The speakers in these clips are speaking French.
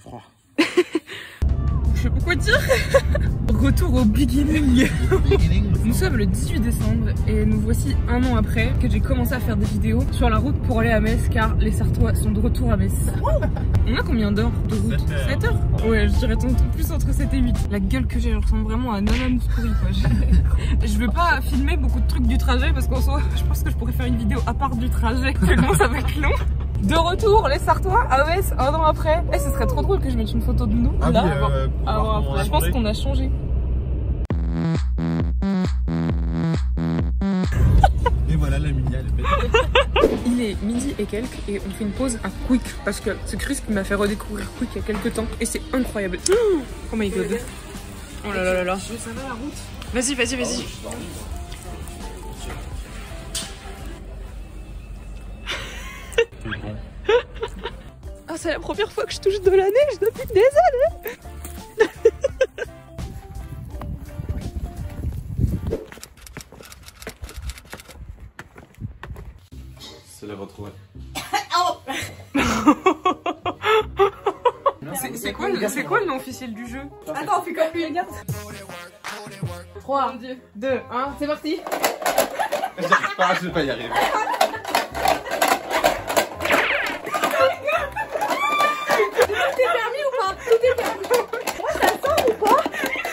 froid. Je sais pas quoi dire. Retour au beginning. Nous sommes le 18 décembre et nous voici un an après que j'ai commencé à faire des vidéos sur la route pour aller à Metz car les Sartois sont de retour à Metz. On a combien d'heures de route? 7 heures. Ouais, je dirais plus entre 7 et 8. La gueule que j'ai, je ressemble vraiment à Nana Mouskouri quoi. Je veux pas filmer beaucoup de trucs du trajet parce qu'en soi, je pense que je pourrais faire une vidéo à part du trajet tellement ça va être long. De retour, les Sartois à Metz, un an après. Eh, ce serait trop drôle que je mette une photo de nous là. Avant, après. Je pense qu'on a changé. Et voilà, la mini, elle est belle. Il est midi et quelques et on fait une pause à Quick parce que c'est Chris qui m'a fait redécouvrir Quick il y a quelques temps et c'est incroyable. Oh my god. Oh là là là là. Ça va la route? Vas-y, vas-y, vas-y. Ah, c'est la première fois que je touche de la neige depuis des années. C'est la retrouver. C'est quoi le nom officiel du jeu? Attends, on fait comme lui, regarde. 3, 2, 1, c'est parti. Je vais pas y arriver. Tout est permis ou pas? Tout est permis. Moi, ça sent ou pas?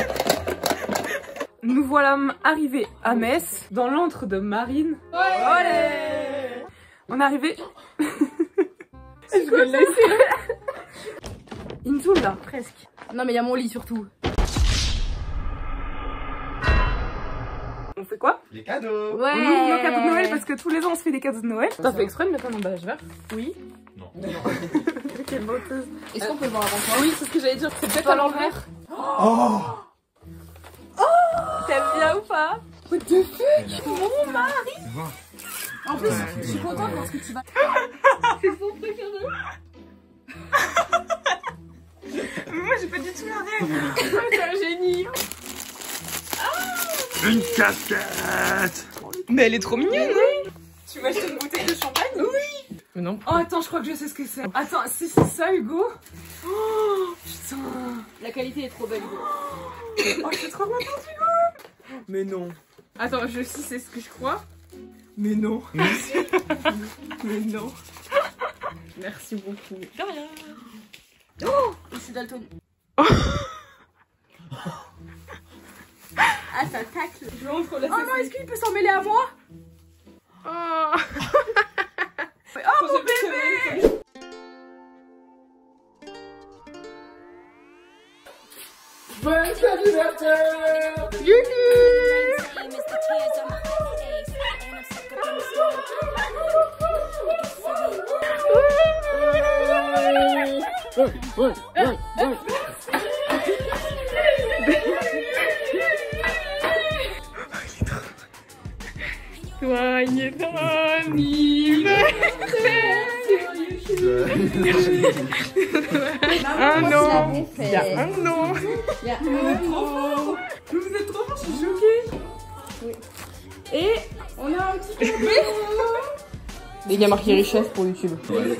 Nous voilà arrivés à Metz, dans l'antre de Marine. Olé! On est arrivé. Je vais le laisser. Into là, presque. Non, mais il y a mon lit surtout. On fait quoi? Les cadeaux. Ouais. On ouvre nos cadeaux de Noël parce que tous les ans on se fait des cadeaux de Noël. T'as fait exprès de mettre un emballage vert? Oui. Non. Quelle menteuse. Est-ce qu'on peut le voir avant toi? Oui, c'est ce que j'allais dire. C'est peut-être Pas à l'envers. Oh. T'aimes bien ou pas? What the fuck? Mon mari. En plus, je suis contente parce que tu vas... C'est son préféré. Mais moi j'ai pas du tout la rêve. C'est un génie. Une casquette. Mais elle est trop mignonne, hein? Tu m'as acheté une bouteille de champagne? Oui. Mais non. Oh attends, je crois que je sais ce que c'est. Attends, si c'est ça Hugo. Oh putain. La qualité est trop belle, Hugo. Oh je suis trop contente Hugo. Mais non. Attends, je sais ce que je crois. Mais non. Merci. Mais non. Merci beaucoup. De rien. Oh, je suis dalton. Ah, ça tacle. Je montre la Oh non, est-ce qu'il peut s'en mêler à moi? Oh. Oh mon bébé. Bon anniversaire. Joyeux anniversaire. Un an. Il y a un an. Il y a un an. Vous êtes trop forts, je suis choquée. Oui. Et on a un petit bébé. Les gars marqués richesse pour YouTube. Ouais.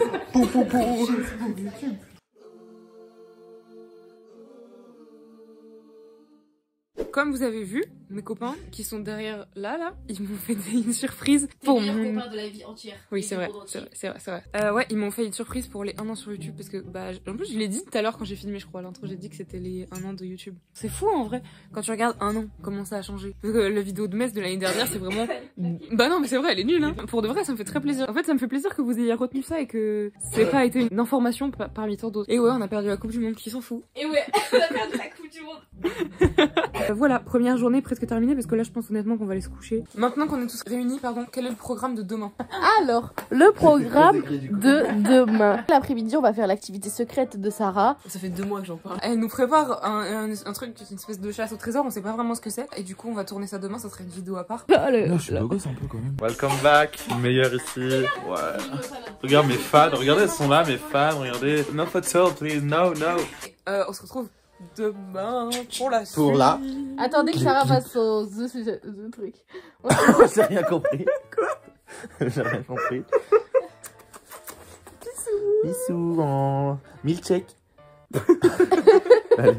Comme vous avez vu, mes copains qui sont derrière là, ils m'ont fait une surprise pour mon copain de la vie entière. Oui, c'est vrai, c'est vrai. Ouais, ils m'ont fait une surprise pour les 1 an sur YouTube parce que, bah, en plus, je l'ai dit tout à l'heure quand j'ai filmé, je crois, à l'intro, j'ai dit que c'était les 1 an de YouTube. C'est fou en vrai, quand tu regardes 1 an, comment ça a changé. Parce que la vidéo de Metz de l'année dernière, c'est vraiment. Bah non, mais c'est vrai, elle est nulle, hein. Pour de vrai, ça me fait très plaisir. En fait, ça me fait plaisir que vous ayez retenu ça et que c'est pas été une information parmi tant d'autres. Et ouais, on a perdu la Coupe du Monde, qui s'en fout. Et ouais, on a perdu la Coupe du Monde. Voilà, première journée presque terminée parce que là je pense honnêtement qu'on va aller se coucher. Maintenant qu'on est tous réunis, pardon, quel est le programme de demain? Alors, le programme de demain. L'après-midi, on va faire l'activité secrète de Sarah. Ça fait 2 mois que j'en parle. Elle nous prépare un truc, une espèce de chasse au trésor, on sait pas vraiment ce que c'est. Et du coup on va tourner ça demain, ça sera une vidéo à part. Non, je suis beau gosse un peu quand même. Welcome back, meilleur ici. Ouais. Regarde mes fans, regardez, elles sont là mes fans, regardez. No photo, please, no. On se retrouve demain pour la suite. Pour là. Attendez que Sarah fasse son The truc. J'ai rien compris. Quoi? J'ai rien compris. Bisous en milkshake. Allez.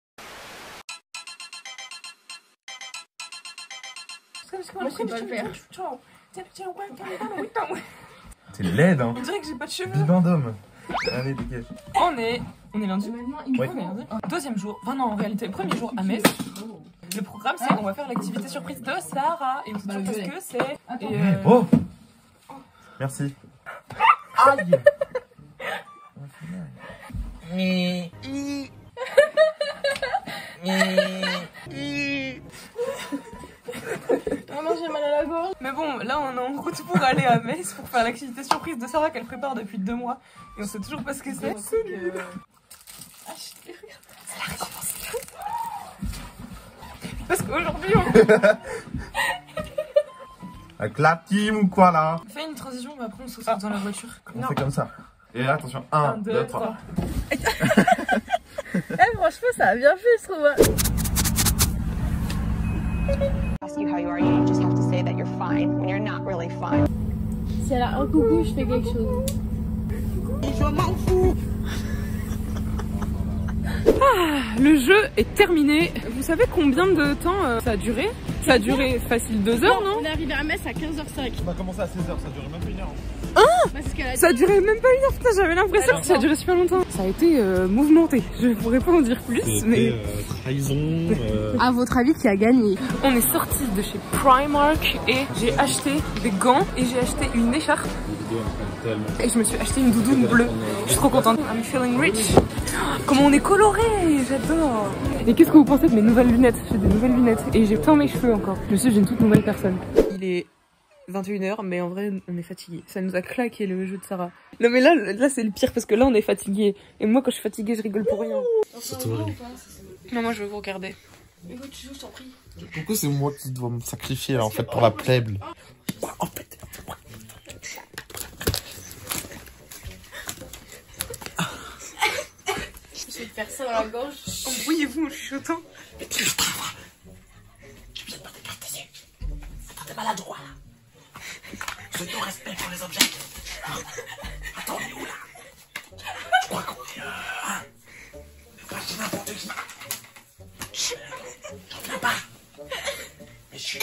Moi, je sais pas le faire. T'es laide, hein. On dirait que j'ai pas de cheveux. Bibendum. Allez, dégage. On est lundi. Oui. Deuxième jour, enfin non, en réalité, premier jour à Metz. Le programme, c'est on va faire l'activité surprise de Sarah. Et on sait toujours ce que c'est. Oh. Merci. Aïe. Maman, j'ai mal à la gorge. Mais bon, là on est en route pour aller à Metz pour faire l'activité surprise de Sarah qu'elle prépare depuis 2 mois. Et on sait toujours pas ce que c'est. Ah, je regarde. C'est la récompense. Parce qu'aujourd'hui on... Avec la team ou quoi là? Fais une transition, mais après on se sort dans la voiture. On fait comme ça. Et là, attention, 1, 2, 3. Eh, franchement, ça a bien fait, je trouve. Ask you how you are, you just have to say that you're fine when you're not really fine. Si elle a un coucou, je fais quelque chose. Je m'en fous. Le jeu est terminé. Vous savez combien de temps ça a duré? Ça a duré facile 2 heures, non? On est arrivé à Metz à 15h05. On a commencé à 16h, ça durait même pas 1 heure. Ça a duré même pas 1 heure, putain, j'avais l'impression que ça a duré super longtemps. Ça a été mouvementé, je pourrais pas en dire plus, mais... trahison... À votre avis, qui a gagné? On est sorti de chez Primark et j'ai acheté des gants et j'ai acheté une écharpe. Et je me suis acheté une doudoune bleue. Je suis trop contente. I'm feeling rich. Comment on est coloré, j'adore. Et qu'est-ce que vous pensez de mes nouvelles lunettes? J'ai des nouvelles lunettes et j'ai teint mes cheveux encore. Je suis une toute nouvelle personne. Il est 21 h, mais en vrai on est fatigué. Ça nous a claqué le jeu de Sarah. Non mais là c'est le pire parce que là on est fatigué. Et moi quand je suis fatiguée je rigole pour rien. Non, moi je veux vous regarder. Écoute, tu joues, je t'en prie. Pourquoi c'est moi qui dois me sacrifier là, en fait pour la plèbe? En fait. Je vais te faire ça dans la gorge. Embrouillez-vous en chuchotant. Mais tu viens de me regarder tes yeux. Attends, t'es maladroit là. Je te respect pour les objets. Attends, on est où là? Je crois qu'on est... Moi je dis n'importe qui. J'en viens pas. Mais je suis...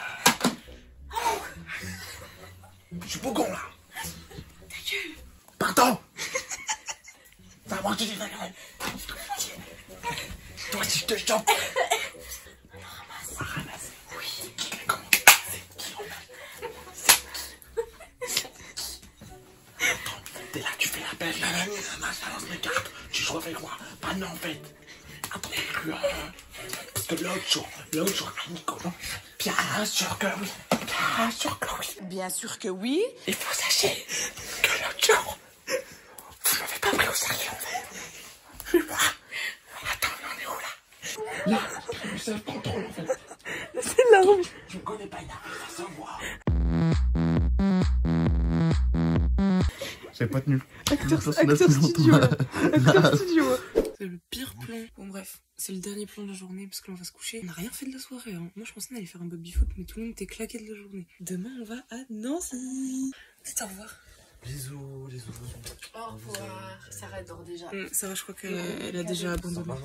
Je suis bougon là. Ta gueule. Pardon. C'est à moi que tu dis ta gueule. Toi si je te chope. On va ramasser. Oui. C'est qui? Comment? C'est qui on a? C'est qui? Attends, t'es là, tu fais la belle, la lance mes cartes. Tu joues avec moi. Pas non en fait. Attends, parce que l'autre jour, Nicolas. Bien sûr que oui. Bien sûr que oui. Bien sûr que oui. Il faut sachez que l'autre jour, vous m'avez pas pris au sérieux en fait. Je sais pas. Attends, mais on est où là? Là, je le contrôle en fait. C'est larme. Je ne connais pas, il arrive à savoir. J'ai pas tenu. Acteur studio là. Acteur studio. C'est le pire plan. Bon bref, c'est le dernier plan de la journée parce que là on va se coucher. On n'a rien fait de la soirée. Hein. Moi je pensais qu'on allait faire un baby-foot mais tout le monde était claqué de la journée. Demain on va à Nancy. C'est au revoir. Bisous. Au revoir. Sarah dort déjà. Sarah je crois qu'elle a déjà abandonné.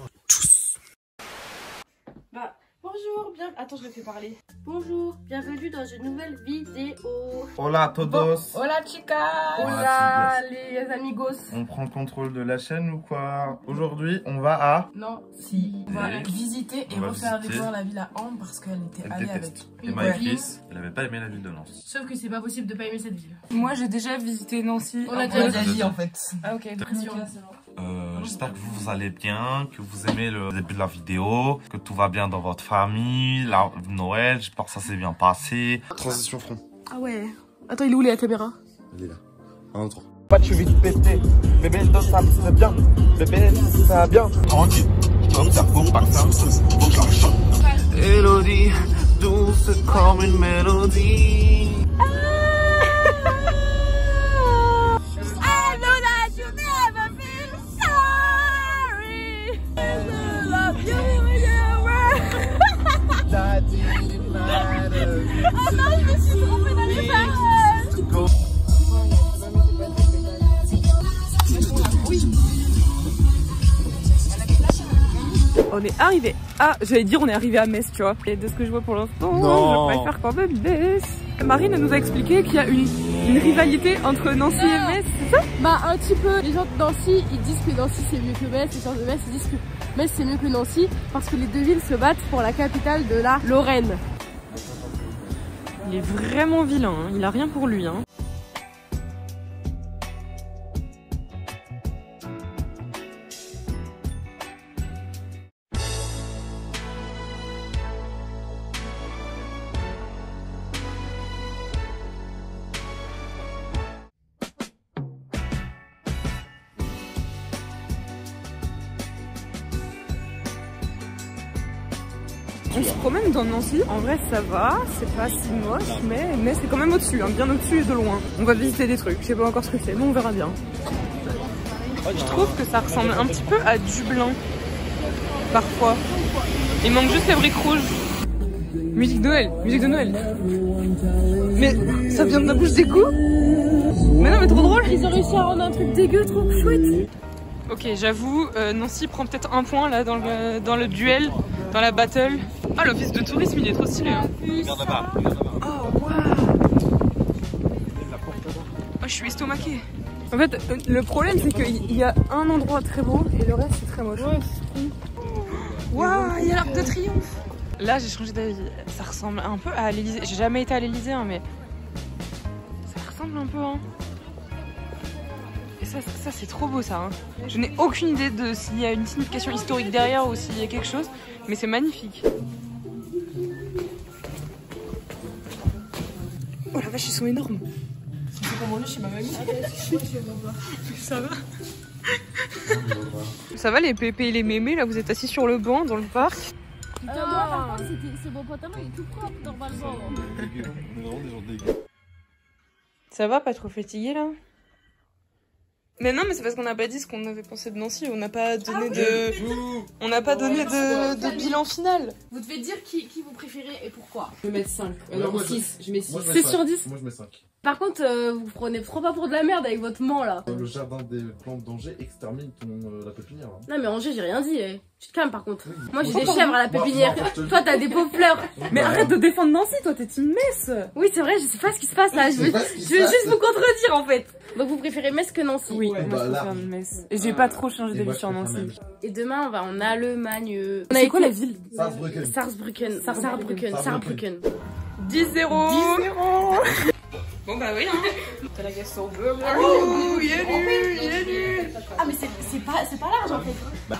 Bah, bonjour, Attends, je le fais parler. Bonjour, bienvenue dans une nouvelle vidéo. Hola todos. Hola chicas. Hola, les amigos. On prend le contrôle de la chaîne ou quoi? Aujourd'hui, on va à... Non, si. On va visiter et refaire découvrir la ville à Ambre parce qu'elle était allée avec Et Maëlys, elle avait pas aimé la ville de Nancy. Sauf que c'est pas possible de pas aimer cette ville. Moi j'ai déjà visité Nancy. On a déjà dit en fait. Ah ok. J'espère que vous allez bien, que vous aimez le début de la vidéo, que tout va bien dans votre famille, la Noël, j'espère que ça s'est bien passé. Transition front. Ah ouais. Attends, il est où la caméra? Elle est là. 1, 3. Pas tu vite péter, bébé ça va bien, bébé ça va bien. Tranquille, comme ça faut pas que ça faut que ça chante. Élodie, douce comme une mélodie. Oh non, je me suis trompée dans les paroles. on est arrivé à... J'allais dire on est arrivé à Metz, tu vois. Et de ce que je vois pour l'instant, Non. je préfère quand même Metz. Marine nous a expliqué qu'il y a une rivalité entre Nancy et Metz, c'est ça? Bah un petit peu, les gens de Nancy ils disent que Nancy c'est mieux que Metz, les gens de Metz ils disent que Metz c'est mieux que Nancy parce que les deux villes se battent pour la capitale de la Lorraine. Il est vraiment vilain, hein. Il a rien pour lui. Hein. On se promène dans Nancy, en vrai ça va, c'est pas si moche, mais c'est quand même au-dessus, hein, bien au-dessus et de loin. On va visiter des trucs, je sais pas encore ce que c'est, mais on verra bien. Je trouve que ça ressemble un petit peu à Dublin, parfois. Il manque juste les briques rouges. Musique de Noël, musique de Noël. Mais ça vient de ma bouche d'écho. Mais non mais trop drôle. Ils ont réussi à rendre un truc dégueu trop chouette. Ok, j'avoue, Nancy prend peut-être un point là dans le duel, dans la battle. Ah, l'office de tourisme, il est trop stylé. Hein. Regarde là-bas, regarde là-bas. Oh, waouh. Oh, je suis estomaquée. En fait, le problème, c'est qu'il y a un endroit très beau et le reste, c'est très moche. Ouais, c'est trop. Waouh, il y a l'Arc de Triomphe. Là, j'ai changé d'avis. Ça ressemble un peu à l'Elysée. J'ai jamais été à l'Elysée, hein, mais ça ressemble un peu, hein. Et ça c'est trop beau ça. Hein. Je n'ai aucune idée de s'il y a une signification historique derrière ou s'il y a quelque chose, mais c'est magnifique. Oh la vache, ils sont énormes. C'est pour manger chez ma mamie. Ça va? Ça va les pépés et les mémés, là vous êtes assis sur le banc dans le parc. Putain, moi par contre c'est mon pantalon, il est tout propre normalement. Dégueu. On est vraiment des gens dégueux. Ça va, pas trop fatigué là? Mais non, mais c'est parce qu'on n'a pas dit ce qu'on avait pensé de Nancy. On n'a pas donné de bilan final. Vous devez dire qui vous préférez et pourquoi. Je vais mettre 5. Non, 6. Je mets 6. 6 sur 10. Moi je mets 5. Par contre, vous prenez trop pas pour de la merde avec votre ment là. Le jardin des plantes d'Angers extermine la pépinière. Hein. Non mais Angers, j'ai rien dit. Eh. Tu te calmes par contre. Oui. Moi j'ai des chèvres à la pépinière. Toi t'as des pauvres fleurs. Mais arrête de défendre Nancy, toi t'es une Metz. Oui c'est vrai, je sais pas ce qui se passe là. Je veux juste vous contredire en fait. Donc vous préférez Metz que Nancy? Oui, Ouais, moi je bah, préfère Metz. Et j'ai pas trop changé d'avis sur Nancy. Et demain on va en Allemagne. C'est quoi la ville? Saarbrücken. 10-0. Bon bah oui, hein. T'as la glace au beurre. Oh, il est nul. Ah mais c'est pas large en fait.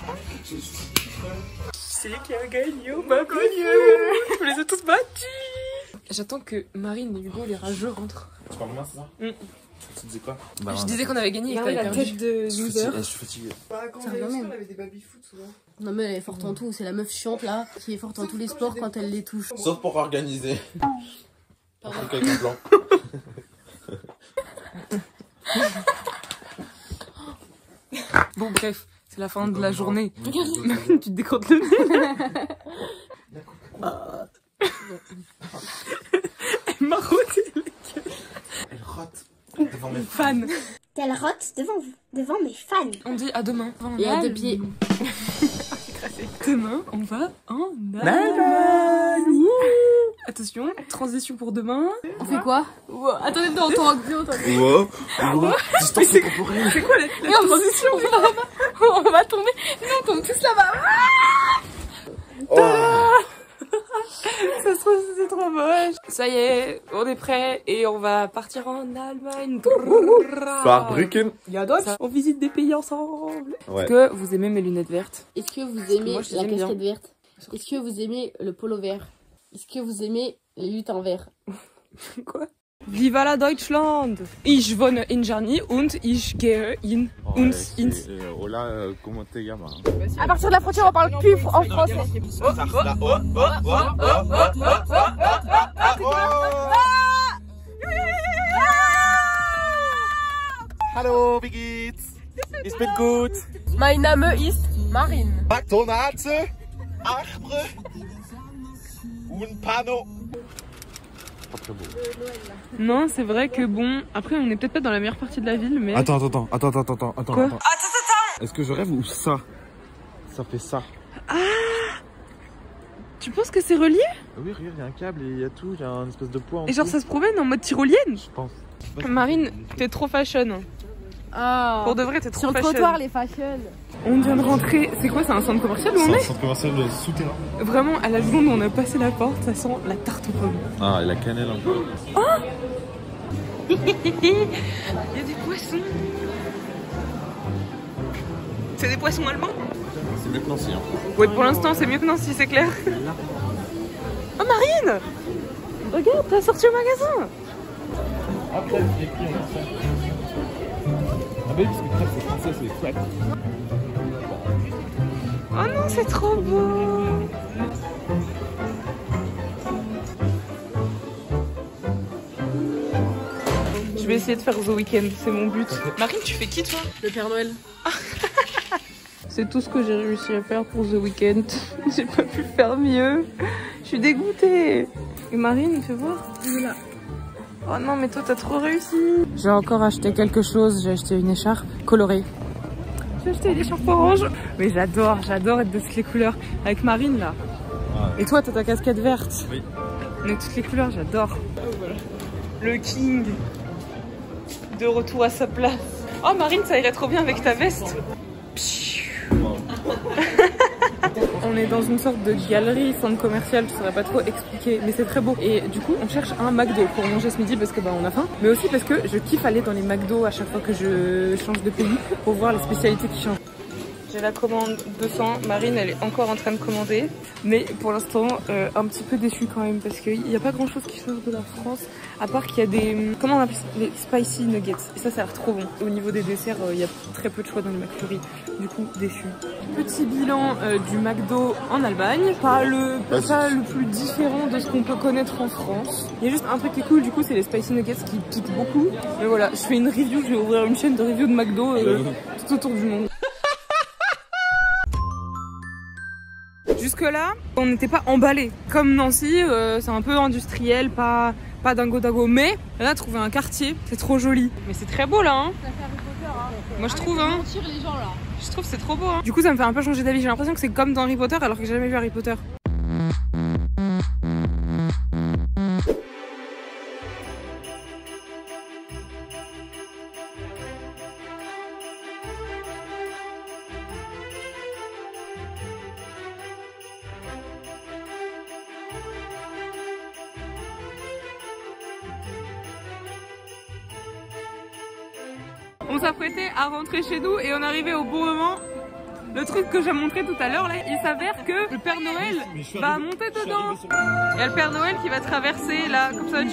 C'est qui a gagné au bac. Je les ai tous battus. J'attends que Marine et Hugo les rageux rentrent. Tu parles moins, c'est ça? Tu disais quoi? Je disais qu'on avait gagné et que t'avais perdu. Tête de loser. Je suis fatigué. Quand on avait des baby-foot souvent. Non mais elle est forte en tout, c'est la meuf chiante là, qui est forte en tous les sports quand elle les touche. Sauf pour organiser. Pardon. Avec un plan. Bon bref, c'est la fin de la journée. Marine, tu te décrottes le nez. Elle m'a roté les gueules. Elle rote devant mes Fan. Elle rote devant mes fans. On dit à demain. Et à deux pieds. Demain, on va en Allemagne. Attention, transition pour demain. On fait quoi? Attendez, on t'en Wow. Distance temporelle. C'est quoi la transition? On va tomber. Non, on tombe tous là-bas. Ça se trouve, c'est trop moche. Ça y est, on est prêt et on va partir en Allemagne. Saarbrücken. Ja, Deutsch. On visite des pays ensemble. Ouais. Est-ce que vous aimez mes lunettes vertes? Est-ce que vous aimez moi, je la les aime bien. casquette verte? Est-ce que vous aimez le polo vert? Est-ce que vous aimez les lutins verts? Quoi? Viva la Deutschland! Ich wohne in Jarny und ich gehe in uns ins... Hola, comment t'es gamin? À partir de la frontière, on parle plus en français. Hallo, wie geht's? Ich bin gut. Mein Name ist Marine. McDonald's, Arbre und Pano. Pas très beau. Non, c'est vrai que bon, après on est peut-être pas dans la meilleure partie de la ville, mais... Attends. Quoi? Est-ce que je rêve ou ça? Ça fait ça. Ah, Tu penses que c'est relié? Oui, regarde, il y a un câble et il y a tout, il y a un espèce de poids en Et genre dessous. ça se promène en mode tyrolienne? Je pense. Marine, t'es trop fashion. Ah. Pour de vrai, t'es trop Sur le fashion. trottoir, les fashion. On vient de rentrer. C'est quoi, c'est un centre commercial où on C'est un est? centre commercial souterrain. Vraiment, à la seconde où on a passé la porte, ça sent la tarte aux pommes. Ah, et la cannelle un peu. Il y a des poissons. C'est des poissons allemands? C'est mieux que Nancy. Hein. Ouais, pour l'instant, c'est mieux que Nancy, c'est clair. Oh, Marine! Regarde, t'as sorti au magasin! Après, les prix, on a ça. Ah, bah oui, parce que crêpes, c'est français, c'est les crêpes. Oh non, c'est trop beau! Je vais essayer de faire The Weeknd, c'est mon but. Marine, tu fais qui toi? Le Père Noël. C'est tout ce que j'ai réussi à faire pour The Weeknd. J'ai pas pu faire mieux. Je suis dégoûtée. Et Marine, fais voir. Là. Oh non, mais toi, t'as trop réussi. J'ai encore acheté quelque chose. J'ai acheté une écharpe colorée. J'ai acheté une écharpe orange. Mais j'adore être de toutes les couleurs. Avec Marine, là. Ouais. Et toi, t'as ta casquette verte. Oui. On est toutes les couleurs, j'adore. Oh, voilà. Le King. De retour à sa place. Oh, Marine, ça irait trop bien avec ta veste. On est dans une sorte de galerie, centre commercial, je saurais pas trop expliquer, mais c'est très beau. Et du coup, on cherche un McDo pour manger ce midi parce que bah on a faim, mais aussi parce que je kiffe aller dans les McDo à chaque fois que je change de pays pour voir les spécialités qui changent. J'ai la commande 200, Marine elle est encore en train de commander, mais pour l'instant un petit peu déçue quand même parce qu'il n'y a pas grand chose qui change de la France, à part qu'il y a des, comment on appelle ça, les spicy nuggets, et ça a l'air trop bon. Au niveau des desserts, il y a très peu de choix dans le McFlurry, du coup déçue. Petit bilan du McDo en Allemagne, pas le plus différent de ce qu'on peut connaître en France. Il y a juste un truc qui est cool, du coup c'est les spicy nuggets qui piquent beaucoup, mais voilà, je fais une review, je vais ouvrir une chaîne de review de McDo tout autour du monde. Jusque là, on n'était pas emballé. Comme Nancy, c'est un peu industriel, pas dingo, mais là, trouver un quartier, c'est trop joli. Mais c'est très beau là, hein. Ça fait Harry Potter, hein. Moi je trouve, hein. Mentir les gens là. Je trouve que c'est trop beau, hein. Du coup, ça me fait un peu changer d'avis. J'ai l'impression que c'est comme dans Harry Potter, alors que j'ai jamais vu Harry Potter. On s'apprêtait à rentrer chez nous et on arrivait au bon moment. Le truc que j'ai montré tout à l'heure, là, il s'avère que le Père Noël va monter dedans. Il y a le Père Noël qui va traverser là, comme ça.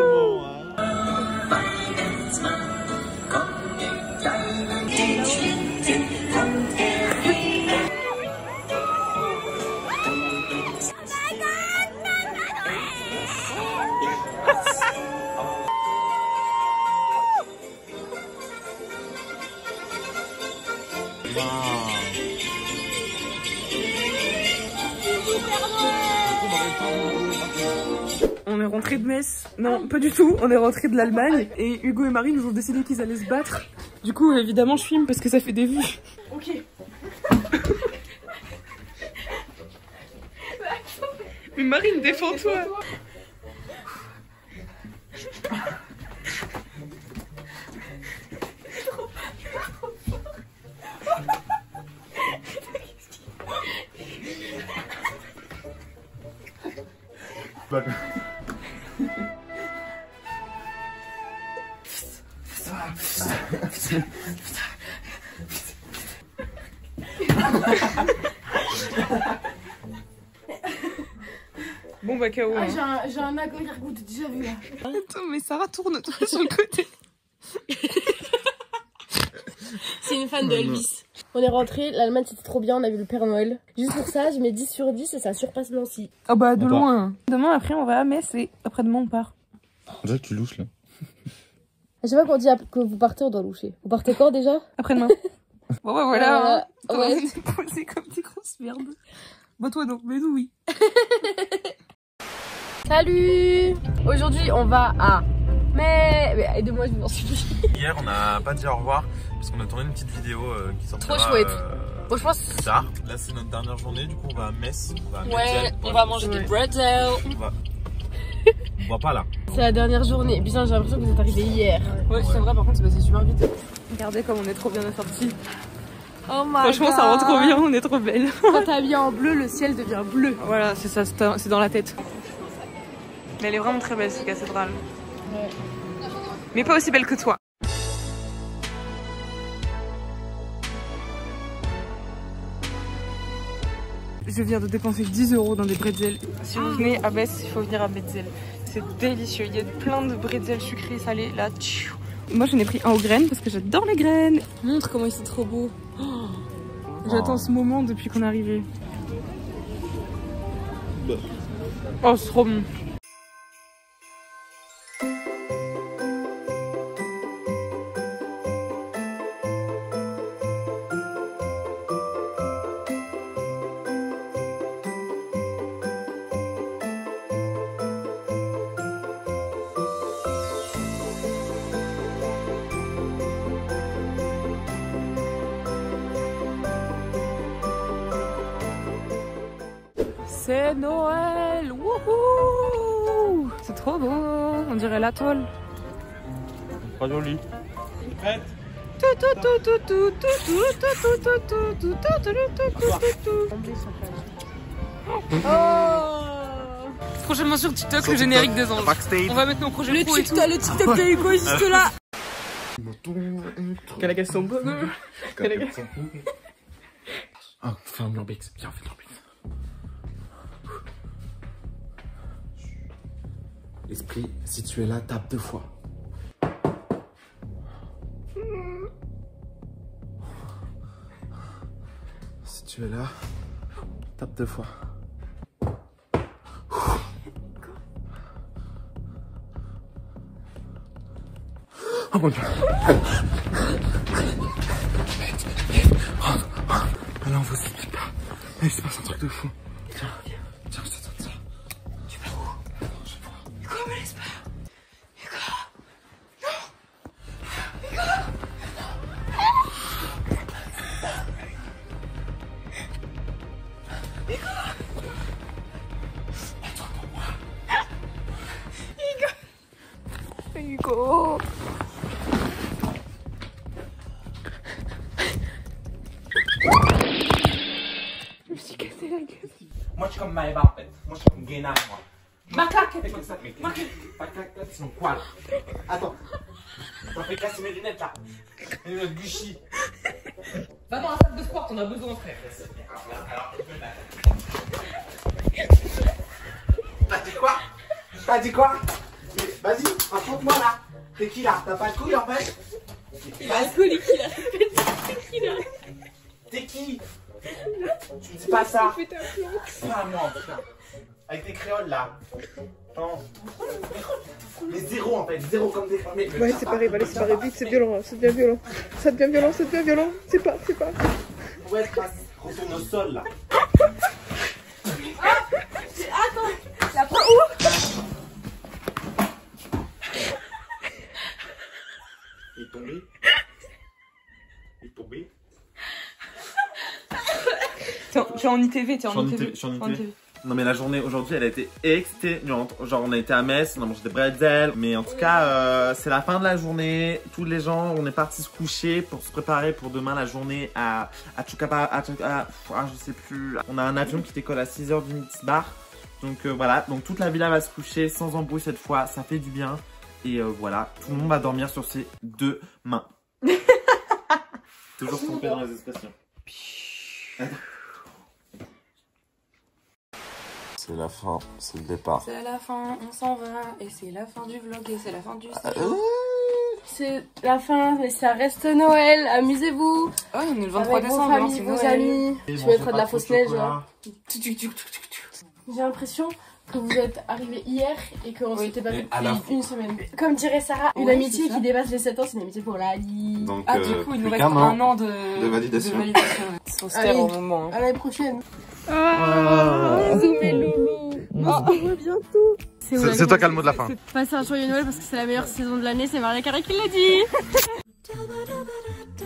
On est rentré de Metz. Non, pas du tout. On est rentré de l'Allemagne. Et Hugo et Marie nous ont décidé qu'ils allaient se battre. Du coup, évidemment, je filme parce que ça fait des vues. Ok. Mais Marine, défends-toi. Bon bah KO. Ah, Hein. j'ai un arrière-goût déjà vu là. Attends, mais Sarah, tourne-toi sur le côté. C'est une fan de Elvis. On est rentré, l'Allemagne c'était trop bien, on a vu le Père Noël. Juste pour ça, je mets 10 sur 10 et ça surpasse Nancy. Ah bah de loin. Demain après on va à Metz et après-demain on part. Déjà que tu louches là. Je sais pas quand on dit que vous partez, on doit loucher. Vous partez quand déjà? Après-demain. Bon bah voilà. Hein. Ouais. On est posé comme des grosses merdes. Bah toi non, mais nous oui. Salut! Aujourd'hui on va à... Mais aidez-moi, je vous en supplie. Hier, on n'a pas dit au revoir parce qu'on a tourné une petite vidéo qui sortira. Trop chouette. Franchement, plus tard. Là, c'est notre dernière journée, du coup, on va à Metz. On va manger des bretzels. On voit pas là. C'est la dernière journée. Bien, j'ai l'impression que vous êtes arrivés hier. Ouais, c'est vrai, par contre, c'est passé super vite. Regardez comme on est trop bien assortis. Oh my Franchement, God. ça rend trop bien, on est trop belles. Quand t'es habillée en bleu, le ciel devient bleu. Voilà, c'est ça, c'est dans la tête. Mais elle est vraiment très belle, cette cathédrale. Ouais. Mais pas aussi belle que toi. Je viens de dépenser 10 € dans des bretzels. Si vous venez à Metz, il faut venir à Brezel. C'est délicieux. Il y a plein de bretzels sucrés, salés. Là, tchou. Moi, j'en ai pris un aux graines parce que j'adore les graines. Montre comment ils sont trop beaux. Oh, j'attends ce moment depuis qu'on est arrivé. Oh, c'est trop bon. C'est Noël, wouhou! C'est trop beau, on dirait l'atoll. Pas joli. Prête? Prochainement sur TikTok, le générique des anges. On va mettre nos projets pro et tout. Le TikTok de Hugo est juste là. Ah, fais un Urbex. Viens, fais un Urbex. Esprit, si tu es là, tape 2 fois. Si tu es là, tape 2 fois. Oh mon Dieu. Ah non, vous inquiétez pas. Il se passe un truc de fou. Tiens, tiens, je t'attends ça. Tu vas où? Attends, je vais voir. Hugo, me laisse pas. Hugo. Je me suis cassé la gueule. Moi, je suis comme Maëva, en fait. Moi, je suis comme Guénard, moi. Ma claque. C'est comme ça, mec. Ma claque, là, c'est mon poil. Attends. Ça fait casser mes lunettes, là. Mes lunettes Gucci. Va dans la salle de sport, on a besoin, frère. T'as dit quoi? T'as dit quoi? Vas-y, raconte-moi, là. T'es qui, là? T'as pas de couilles, en fait? Alcoolique, il a répété. T'es qui? Tu dis pas ça. Pas à moi, putain. Avec tes créoles, là. Non. Mais zéro, en fait. Zéro comme des... Ouais, c'est pareil, allez, c'est pareil. Vite, c'est violent, ça devient violent. Ça devient violent, ça devient violent. C'est pas. Ouais, passe. Retourne au sol, là. Attends, la prend où? Il est tombé. Il est tombé. T'es en ITV, t'es en ITV. Je suis en ITV. Non mais la journée aujourd'hui elle a été exténuante. Genre on a été à Metz, on a mangé des bretzels. Mais en tout cas c'est la fin de la journée. Tous les gens on est partis se coucher pour se préparer pour demain la journée à Chukapa, je sais plus. On a un avion qui décolle à 6h du Midi-Bar. Donc voilà, donc toute la villa va se coucher sans embrouille cette fois, ça fait du bien. Et voilà, tout le monde va dormir sur ses 2 mains. Toujours trompé dans les expressions. C'est la fin, c'est le départ. C'est la fin, on s'en va. Et c'est la fin du vlog et c'est la fin du C'est la fin, mais ça reste Noël. Amusez-vous. Oh, on est le 23 avec décembre, vos familles, c'est vos Noël. amis. Tu mettras de la fausse neige. Hein. J'ai J'ai l'impression que vous êtes arrivés hier et qu'on s'était pas vu à la depuis une semaine. Comme dirait Sarah, une Ouais, amitié c'est ça. qui dépasse les 7 ans, c'est une amitié pour la vie. Donc Ah, du coup, il nous plus reste qu'un un an de validation. Faut se taire au moment. À l'année prochaine. Bisous mes loulous. On se revoit bientôt. C'est toi qui as le mot de la fin. Passez un joyeux Noël parce que c'est la meilleure saison de l'année, c'est Maria Carré qui l'a dit.